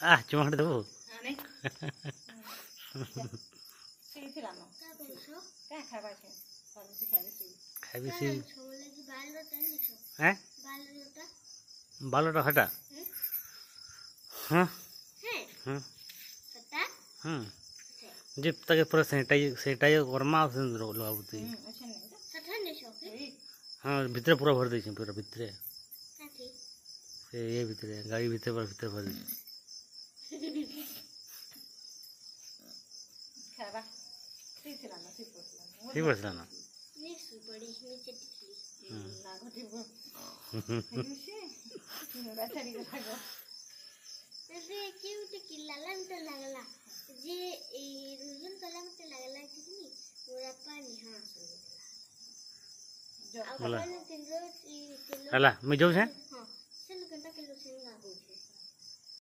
चुमाटे देबो खाइबी सी हैं बालोटा हटा हाँ जे तके पूरा सैनिटाइज करमा लगाबुती हाँ भितर पूरा भर देछि पूरा भितर ये भितर गाड़ी भितर भर दे ठीक बसला ना बोला हला मैं जाऊ छे